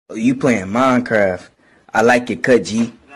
Oh, you playing Minecraft. I like your cut, G.